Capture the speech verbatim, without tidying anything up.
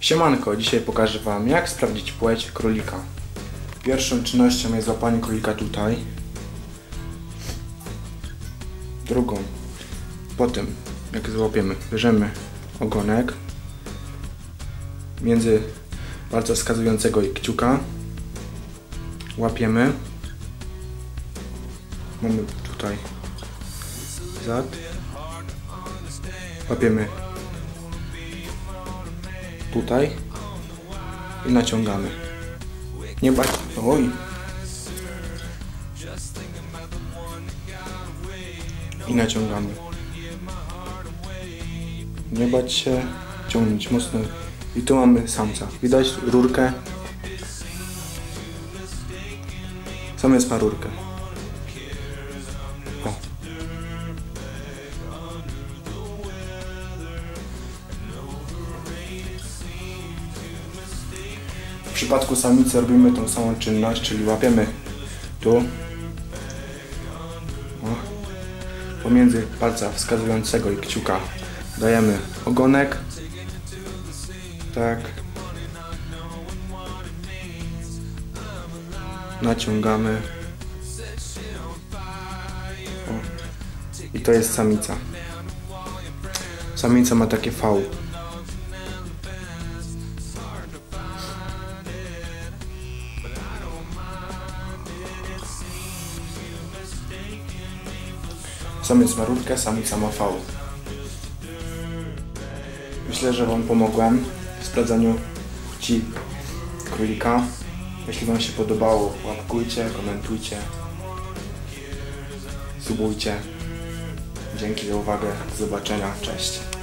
Siemanko, dzisiaj pokażę Wam, jak sprawdzić płeć królika. Pierwszą czynnością jest złapanie królika tutaj. Drugą, potem jak złapiemy, bierzemy ogonek między palca wskazującego i kciuka, łapiemy, mamy tutaj zad, łapiemy tutaj i naciągamy. Nie bać, oj, i naciągamy. Nie bać się, ciągnąć mocno. I tu mamy samca. Widać rurkę. Samiec ma rurkę. O. W przypadku samicy robimy tą samą czynność, czyli łapiemy tu, o, pomiędzy palca wskazującego i kciuka dajemy ogonek, tak, naciągamy, o, i to jest samica. Samica ma takie V. Samiec ma rurkę, samica ma V. Myślę, że Wam pomogłem w sprawdzaniu płci królika. Jeśli Wam się podobało, łapkujcie, komentujcie, subujcie. Dzięki za uwagę, do zobaczenia, cześć.